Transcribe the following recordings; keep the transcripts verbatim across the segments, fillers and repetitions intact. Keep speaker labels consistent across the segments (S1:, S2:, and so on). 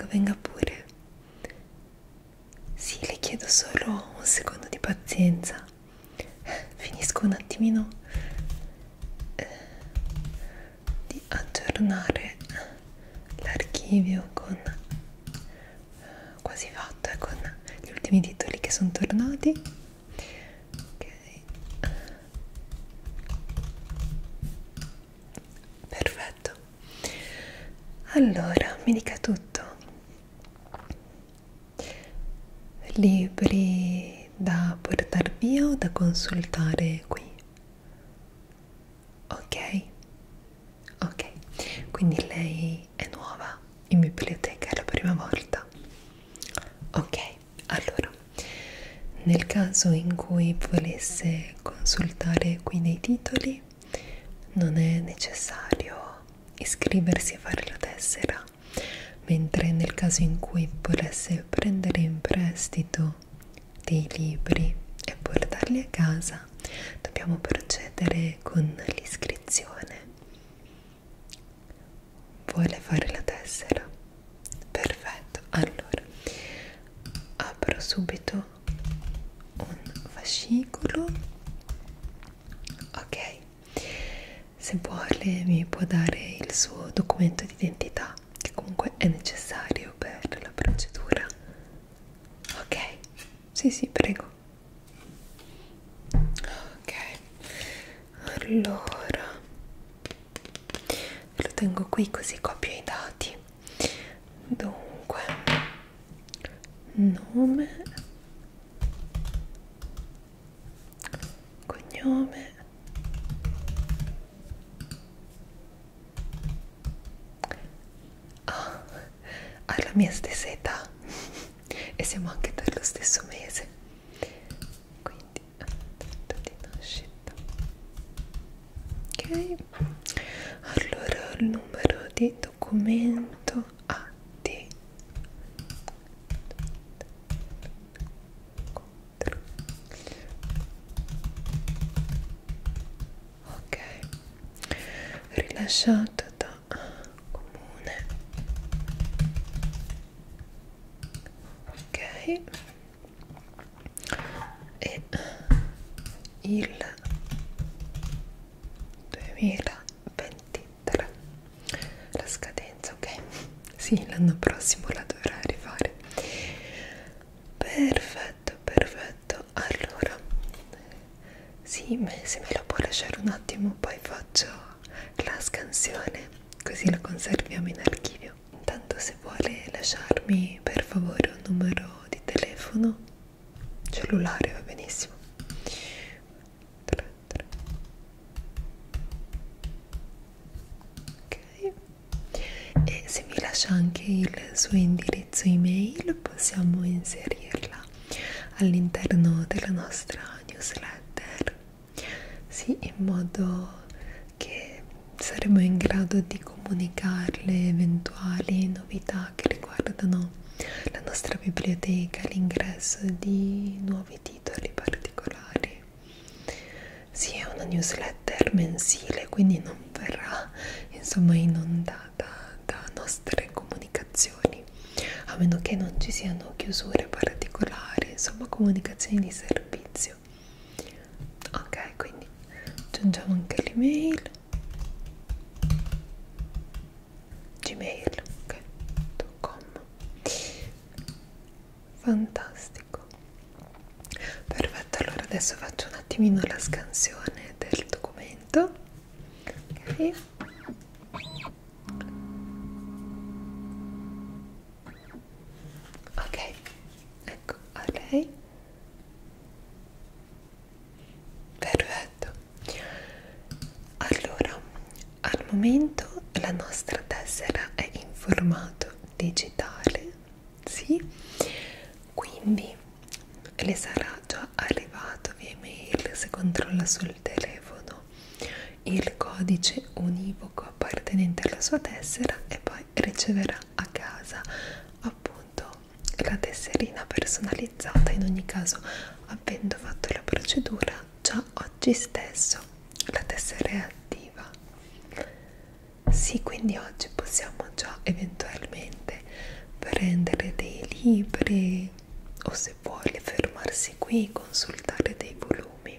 S1: prego, venga pure. Sì, le chiedo solo un secondo di pazienza. Finisco un attimino eh, di aggiornare l'archivio con quasi fatto e con gli ultimi titoli che sono tornati. Ok, perfetto. Allora, mi dica tutto. Libri da portare via o da consultare qui? Ok, ok, quindi lei è nuova in biblioteca, è la prima volta. Ok, allora, nel caso in cui volesse consultare qui dei titoli, non è necessario iscriversi a fare la tessera, mentre nel caso in cui volesse prendere in prestito dei libri e portarli a casa, dobbiamo procedere con l'iscrizione. Vuole fare la tessera? Perfetto, allora apro subito un fascicolo. Ok, se vuole mi può dare il suo documento di identità, che comunque è necessario per la procedura. Ok, sì sì, prego. Ok, allora lo tengo qui così copio i dati. Dunque, nome, cognome, ah, ha la mia stessa età e siamo anche dello stesso mese, quindi data di nascita. Ok, allora il numero di documento A D. Ok, rilasciato da comune. Ok, e il duemilaventitré la scadenza, ok? Sì, l'anno prossimo la dovrà rifare. Perfetto, perfetto. Allora, sì, se me lo può lasciare un attimo, poi faccio la scansione, così la conserviamo in archivio. Intanto, se vuole lasciarmi per favore un numero di telefono, cellulare va benissimo. tre, tre. Ok, e se mi lascia anche il suo indirizzo email possiamo inserirla all'interno della nostra newsletter, sì, in modo che saremo in grado di comunicarle eventuali novità che riguardano la nostra biblioteca, l'ingresso di nuovi titoli particolari. Sì, è una newsletter mensile, quindi non verrà insomma inondata da nostre comunicazioni, a meno che non ci siano chiusure particolari, insomma comunicazioni di servizio. Ok, quindi aggiungiamo anche l'email, gmail, ok, .com. Fantastico, perfetto. Allora adesso faccio un attimino la scansione del documento. Ok, ok, ecco a lei. Perfetto. Allora, al momento la nostra tessera è in formato digitale, sì, quindi le sarà già arrivato via email, se controlla sul telefono, il codice univoco appartenente alla sua tessera e poi riceverà a casa appunto la tesserina personalizzata. In ogni caso, avendo fatto la procedura già oggi stesso, la tessera è attiva. Sì, quindi oggi possiamo già eventualmente prendere dei libri o se vuole fermarsi qui, consultare dei volumi.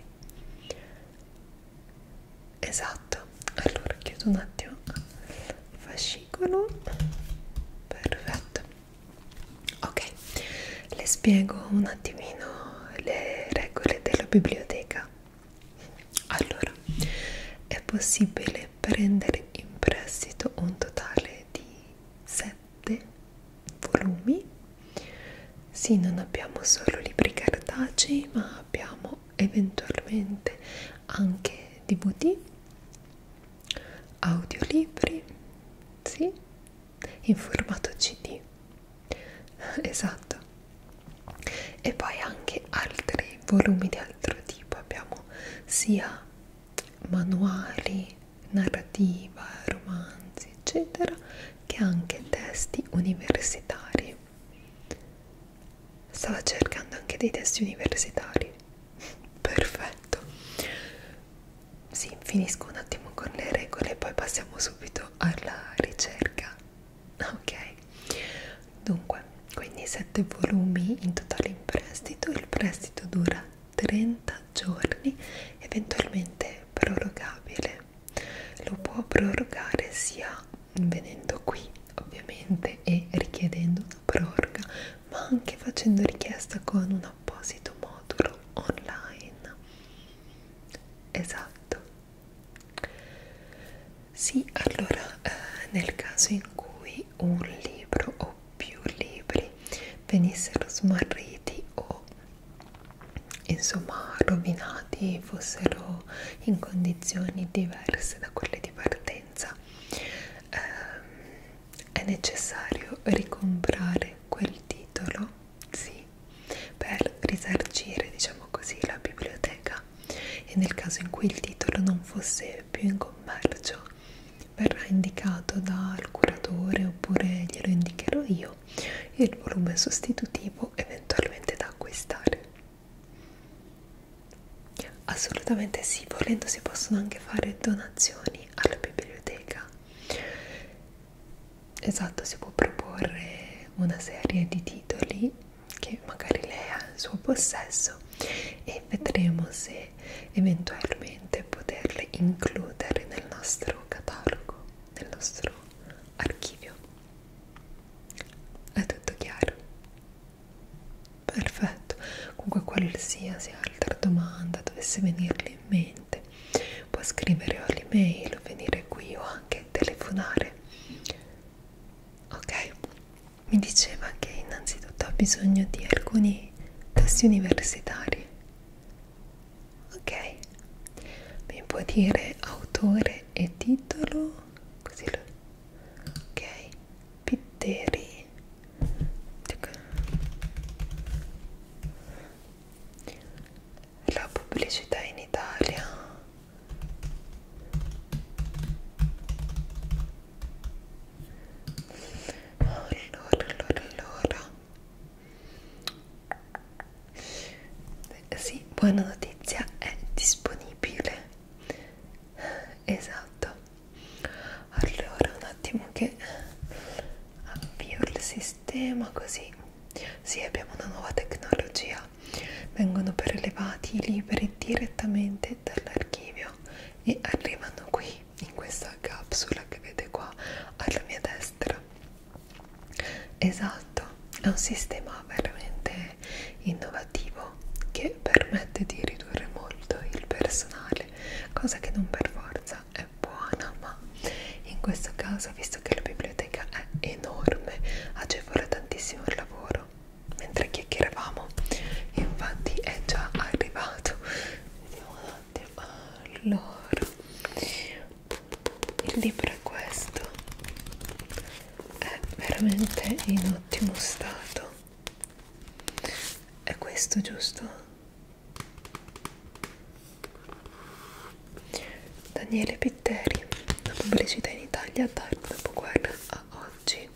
S1: Esatto, allora chiudo un attimo il fascicolo. Perfetto. Ok, le spiego un attimino le regole della biblioteca. Allora, è possibile prendere in prestito un totale di sette volumi. Sì, non abbiamo solo libri cartacei, ma abbiamo eventualmente anche D V D, audiolibri, sì, in formato C D. Esatto. E poi anche altri volumi di altro tipo. Abbiamo sia manuali, narrativa, romanzi, eccetera, che anche testi universitari. Stava cercando anche dei testi universitari. Perfetto. Sì, finisco un attimo con le regole e poi passiamo subito alla ricerca. Ok. Dunque, quindi sette volumi in totale in prestito. Il prestito dura trenta giorni, eventualmente prorogabile. Lo può prorogare sia venendo qui, ovviamente, e richiedendo una proroga, ma anche facendo richiesta con un apposito modulo online. Esatto. Sì, allora, eh, nel caso in cui un libro o più libri venissero smarriti o insomma rovinati, fossero in condizioni diverse da quelle di partenza, ehm, è necessario ricomprare quel titolo, sì, per risarcire, diciamo così, la biblioteca. E nel caso in cui il titolo non fosse più in commercio, verrà indicato dal curatore oppure glielo indicherò io il volume sostitutivo eventualmente da acquistare. Assolutamente sì, volendo si possono anche fare donazioni alla biblioteca. Esatto, si può proporre una serie di titoli che magari lei ha in suo possesso e vedremo se eventualmente poterle includere nel nostro catalogo, nel nostro archivio. È tutto chiaro? Perfetto. Comunque qualsiasi altra domanda dovesse venirle in mente, può scrivere o all'email o venire qui o anche telefonare. Ok, mi diceva che innanzitutto ha bisogno di alcuni testi universitari. Ok, mi può dire autore e titolo? Così lo... Ok, Pitteri. La pubblicità in Italia. Allora, allora, allora. Sì, buona notizia, è disponibile. Esatto. Allora, un attimo che avvio il sistema così. Sì, abbiamo una nuova tecnologia. Vengono prelevati i libri direttamente dall'archivio e arrivano qui in questa capsula che vede qua alla mia destra. Esatto, è un sistema veramente innovativo che permette di ridurre molto il personale, cosa che non per forza è buona, ma in questo caso, visto che la biblioteca è enorme, agevola tantissimo il lavoro. Mentre chiacchieravamo, infatti è già arrivato. Vediamo un attimo. Allora, il libro è questo, è veramente in ottimo stato. È questo, giusto? Daniele Pitteri, la pubblicità in Italia dal dopoguerra a oggi.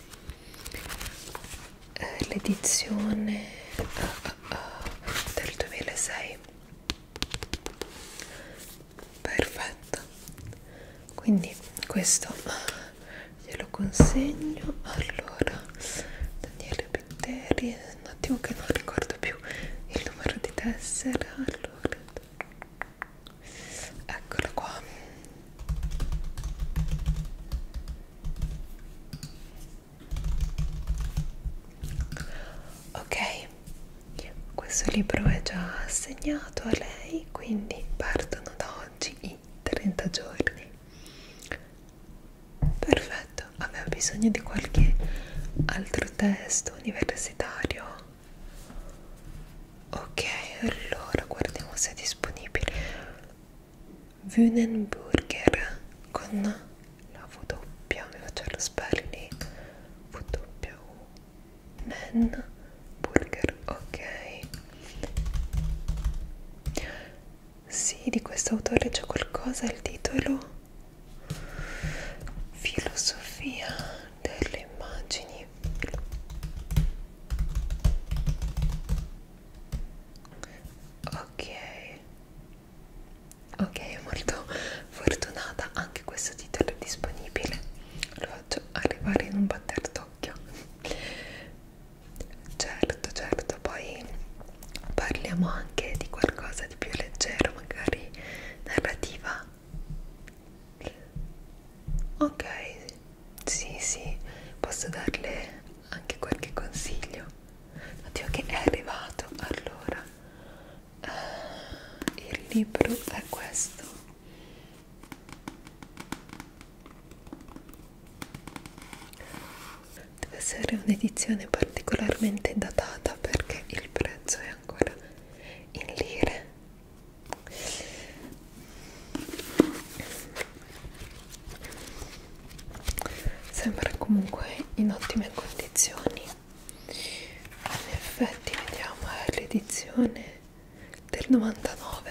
S1: Eh, l'edizione uh, uh, uh, del duemilasei. Perfetto. Quindi questo glielo consegno. Allora, poteri, un attimo che non ricordo più il numero di tessere. Allora, eccola qua. Ok, questo libro è già assegnato a lei, quindi partono da oggi i trenta giorni. Perfetto, aveva bisogno di qualche altro testo universitario? Ok, allora guardiamo se è disponibile. Wunenburger con la W, mi faccio lo spelling, W U Nen Burger, ok. Sì, di questo autore c'è qualcosa, il titolo? Filosofia delle immagini. Ok, ok, molto fortunata, anche questo titolo è disponibile, lo faccio arrivare in un batter d'occhio. Certo, certo, poi parliamo anche di qualcosa di più leggero, magari narrativa. Ok, sì, sì, posso darle anche qualche consiglio. Oddio, che è arrivato. Allora, uh, il libro è questo. Deve essere un'edizione particolarmente datata perché il prezzo è ancora in lire. Sembra comunque in ottime condizioni. In effetti vediamo, è l'edizione del novantanove.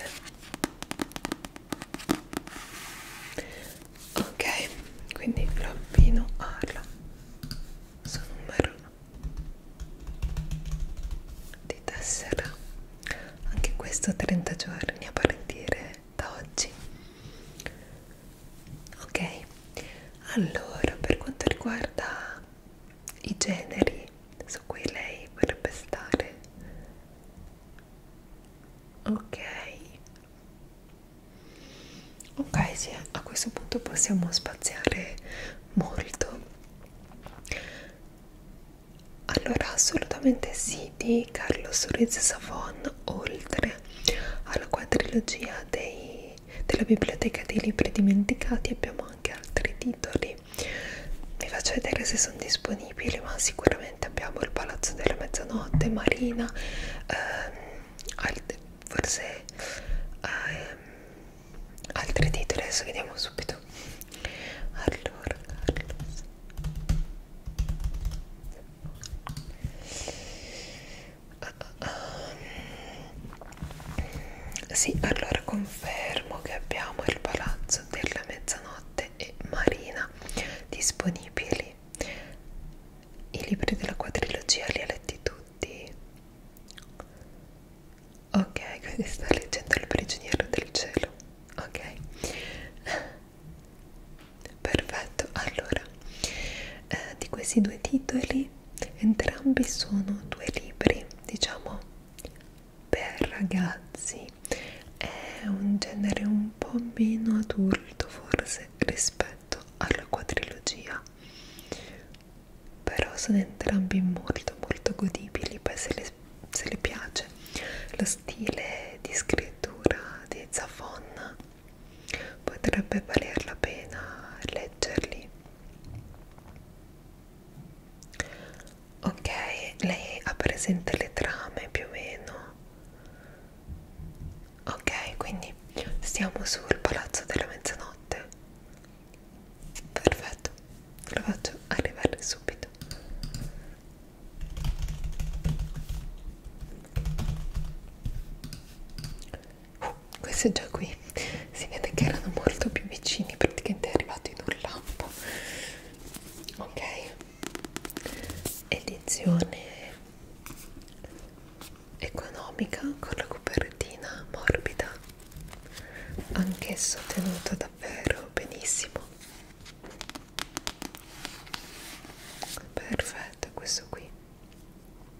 S1: Ok, quindi lo abbino alla suo numero di tessera. Anche questo trenta giorni a partire da oggi. Ok, allora per quanto riguarda i generi su cui lei vorrebbe stare, ok, ok, sì, a questo punto possiamo spaziare molto. Allora, assolutamente sì, di Carlos Ruiz Zafón, oltre alla quadrilogia dei, della biblioteca dei libri dimenticati, abbiamo anche altri titoli. Vi faccio vedere se sono disponibili, ma sicuramente abbiamo Il Palazzo della Mezzanotte, Marina, ehm, alt- forse ehm, altri titoli, adesso vediamo subito. Allora, Carlos. Sì, allora confermo che abbiamo Il Palazzo della Mezzanotte e Marina disponibili. I libri della quadrilogia li ha letti tutti? Ok, quindi sta leggendo Il Prigioniero del Cielo. Ok, perfetto. Allora, eh, di questi due titoli, entrambi sono due libri, diciamo, per ragazzi. È un genere un po' meno adulto forse rispetto alla quadrilogia, però sono entrambi molto molto godibili. Poi se le, se le piace lo stile di scrittura di Zafón, potrebbe valer la pena leggerli. Ok, lei ha presente le trame più o meno? Ok, quindi stiamo sul Palazzo della Mezzanotte. Perfetto, lo faccio arrivare subito. Uh, questo è già qui. Si vede che erano molto più vicini, praticamente è arrivato in un lampo. Ok, edizione economica con la copertina morbida, anch'esso tenuto davvero benissimo. Perfetto, questo qui.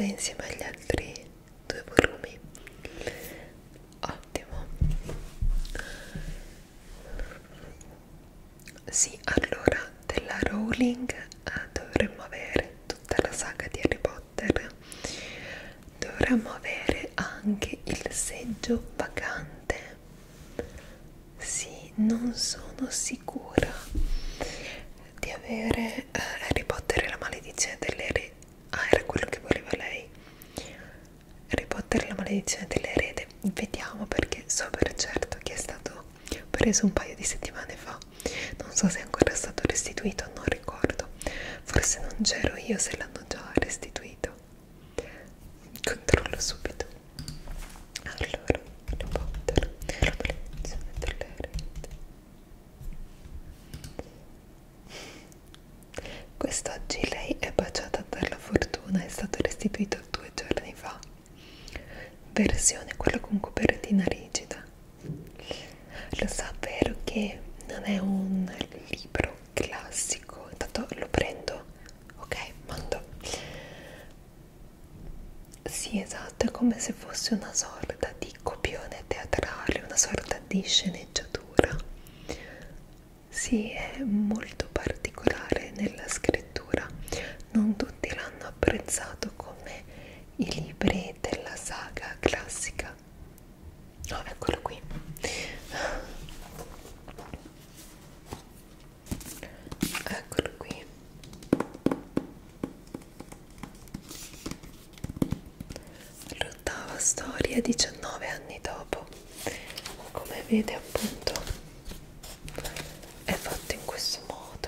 S1: piaciuta insieme agli altri due volumi? Ottimo. Sì, allora della Rowling eh, dovremmo avere tutta la saga di Harry Potter, dovremmo avere anche il seggio vacante. Sì, non sono sicura di avere eh, Harry Potter e la maledizione dell'erede. Ah, era quello che voleva lei. Harry Potter e la maledizione dell'erede. Vediamo, perché so per certo che è stato preso un paio di settimane fa. Non so se è ancora stato restituito, non ricordo. Forse non c'ero io se l'hanno già restituito. Controllo subito. Allora, Harry Potter e la maledizione dell'erede. Quest'oggi lei è baciata dalla fortuna, è stato restituito due giorni fa. Versione quella con copertina rigida. Lo sa, vero che non è un libro classico. Intanto lo prendo, ok, mando. Sì, esatto, è come se fosse una sorta di copione teatrale, una sorta di sceneggiatura. Sì, è molto particolare nella scrittura. Non tutti l'hanno apprezzato come i libri della saga classica. Oh, eccolo qui. Eccolo qui. L'ottava storia, diciannove anni dopo. Come vede, appunto, è fatto in questo modo.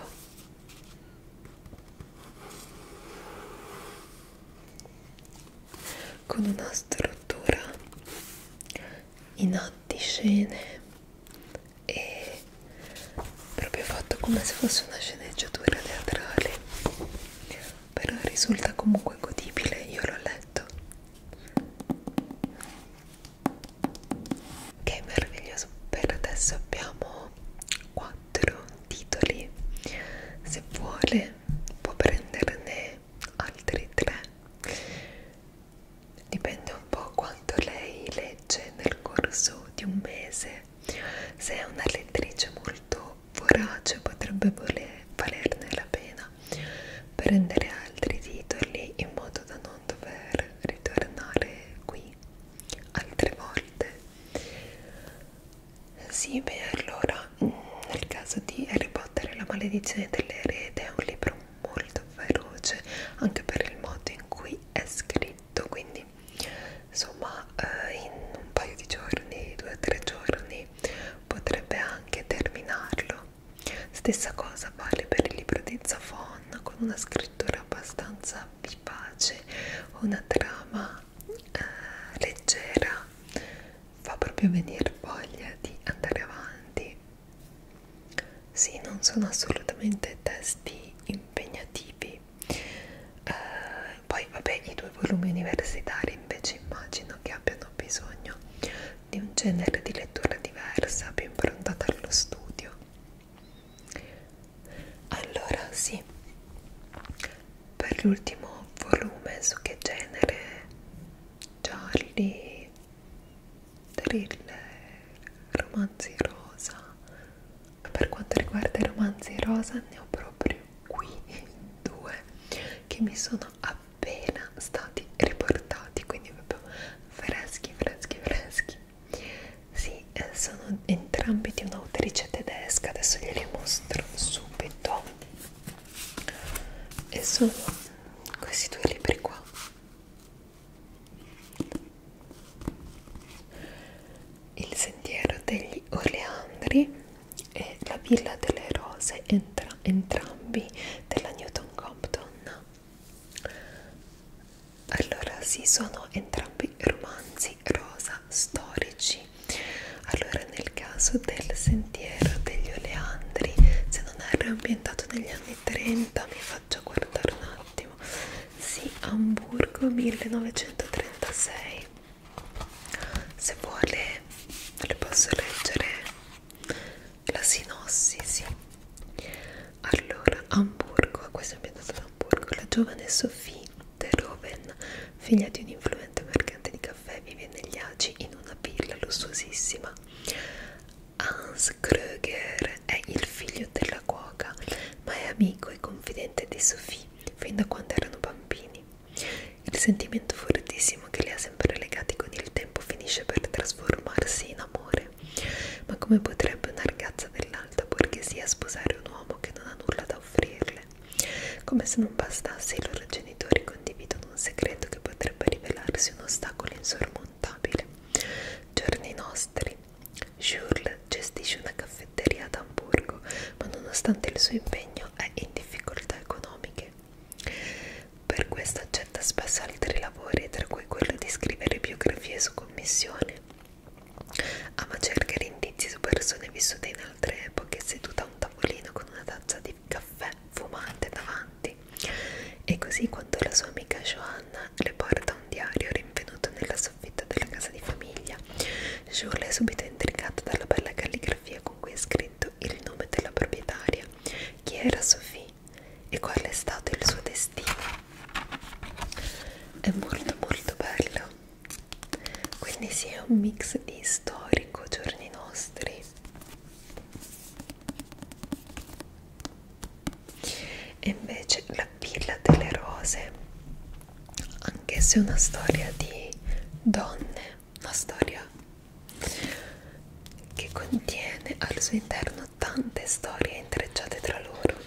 S1: Con una struttura in attiscene e proprio fatto come se fosse una sceneggiatura teatrale, però risulta comunque godibile. Io l'ho letto. Ok, meraviglioso. Per adesso abbiamo quattro titoli. Se vuole può prenderne altri tre, dipende un po' quanto lei legge nel corso di un mese. Se è una lettrice molto vorace potrebbe voler, valerne la pena prendere altri titoli, in modo da non dover ritornare qui altre volte. Sì, beh, allora nel caso di Harry Potter e la maledizione dell'erede è un libro molto veloce, anche per il modo in cui è scritto, quindi insomma eh, in un paio di giorni, due o tre giorni potrebbe anche terminarlo. Stessa cosa vale per il libro di Zafon, con una scrittura abbastanza vivace, una trama eh, leggera, fa proprio venire voglia di andare avanti. Sì, non sono assolutamente testi impegnativi. Eh, poi vabbè, i due volumi universitari invece immagino che abbiano bisogno di un genere di lettura diversa, più improntata allo studio. Allora sì, per l'ultimo volume, su che genere? Gialli, thriller, romanzi rosa. Per quanto riguarda i romanzi rosa ne ho proprio qui due che mi sono appena stati riportati, quindi proprio freschi, freschi, freschi. Sì, eh, sono entrambi di un'autrice tedesca, adesso glieli mostro subito. E sono questi due libri qua. Il sentiero degli oleandri e la villa delle rose, entra, entrambi della Newton Compton. Allora sì, sono entrambi romanzi rosa storici. Allora, nel caso del sentiero degli oleandri, se non erro è ambientato negli anni trenta, mi faccio guardare un attimo. Sì, Amburgo millenovecentotrentasei. Se vuole le posso leggere la sinossi, sì. Allora, Amburgo, questo è ambientato ad Amburgo. La giovane Sophie de Roven figlia di un influente mercante di caffè, vive negli Agi in una villa lussuosissima. Hans Kröger è il figlio della cuoca, ma è amico e confidente di Sophie fin da quando erano bambini. Il sentimento fortissimo che li ha sempre legati con il tempo finisce per trasformarsi in amore. Ma come potrebbe una ragazza dell'alta borghesia sposare un uomo che non ha nulla da offrirle? Come se non bastasse, i loro genitori condividono un segreto che potrebbe rivelarsi un ostacolo insormontabile. Giorni nostri. Jules gestisce una caffetteria ad Amburgo, ma nonostante il suo impegno è in difficoltà economiche. Per questo accetta spesso altri lavori, tra cui quello di scrivere biografie su commissione. Ama cercare indizi su persone vissute in altre epoche, seduta a un tavolino con una tazza di caffè fumante davanti. E così, quando la sua amica Joanna le porta un diario rinvenuto nella soffitta della casa di famiglia, Jules è subito intrigata dalla bella calligrafia con cui è scritto il nome della proprietaria, chi era Sophie e qual è stato il suo destino. È molto molto bello, quindi sì, è un mix di storico, giorni nostri, e invece La Villa delle Rose, anche se è una storia di donne, una storia che contiene al suo interno tante storie intrecciate tra loro.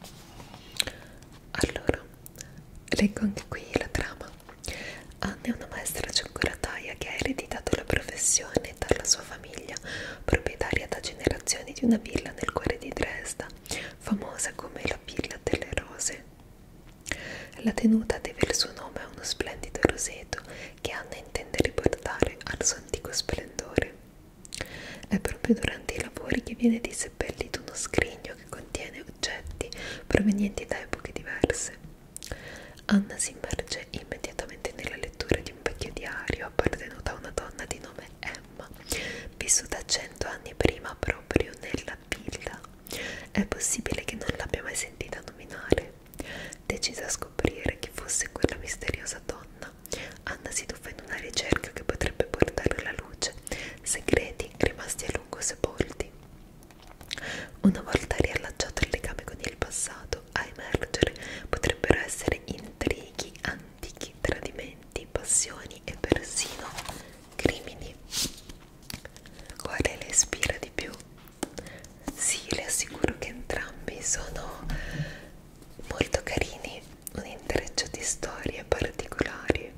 S1: Allora, leggo anche qui la trama. Anna è una maestra cioccolataia che ha ereditato la professione dalla sua famiglia, proprietaria da generazioni di una villa nel cuore di Dresda, famosa come la Villa delle Rose. La tenuta deve il suo nome a uno splendido roseto che Anna intende riportare al suo antico splendore. È proprio durante i lavori che viene diseppellito uno scrigno che contiene oggetti provenienti da epoche diverse. Anna si immerge immediatamente nella lettura di un vecchio diario appartenuto a una donna di nome Emma, vissuta cento anni prima proprio nella villa. È possibile che non l'abbia mai sentita nominare. Decisa a scoprire chi fosse quella misteriosa donna, Anna si tuffa in una ricerca che potrebbe portare alla luce segreti rimasti a lungo sepolti. Una volta riallacciato il legame con il passato, a emergere potrebbero essere intrighi, antichi tradimenti, passioni e persino crimini. Quale le ispira di più? Sì, le assicuro che entrambi sono molto carini, un intreccio di storie particolari.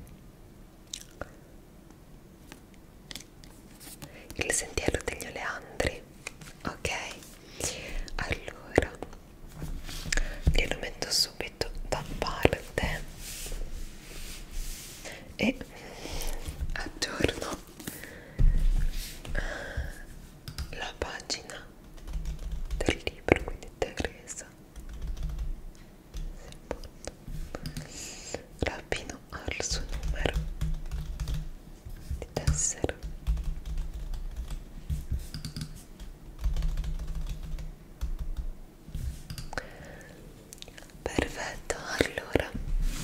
S1: Il sentiero degli oleandri, ok? Allora glielo metto subito da parte e aggiorno la pagina del libro, quindi Teresa l'abbino al suo numero di tessera. Perfetto, allora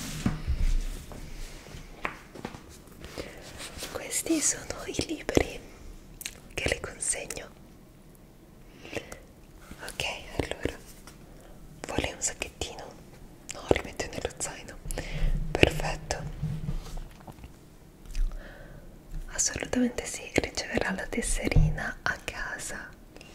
S1: questi sono i libri che le consegno. Ok, allora vuole un sacchettino? No, li metto nello zaino. Perfetto, assolutamente sì, riceverà la tesserina a casa.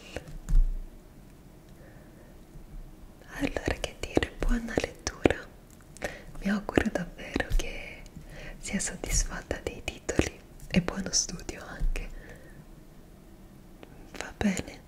S1: Allora, che dire, buona lettura. Mi auguro davvero che sia soddisfatta dei titoli e buono studio anche. Va bene?